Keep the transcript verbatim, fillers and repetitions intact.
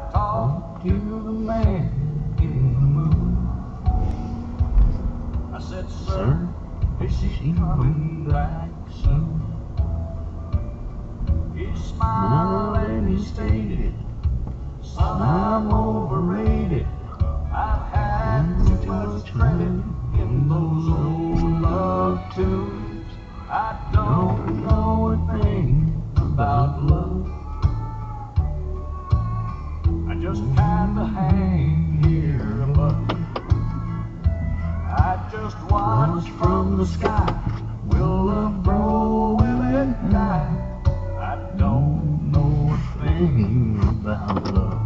talked to the man in the moon. I said, sir, is she coming back soon? He smiled and he stated, son, I'm overrated. I've had too much credit in those old love tunes. I don't know a thing about love. I just kinda hang here above. I just watch from the sky. Will love grow? Will it die? I don't know a thing about love.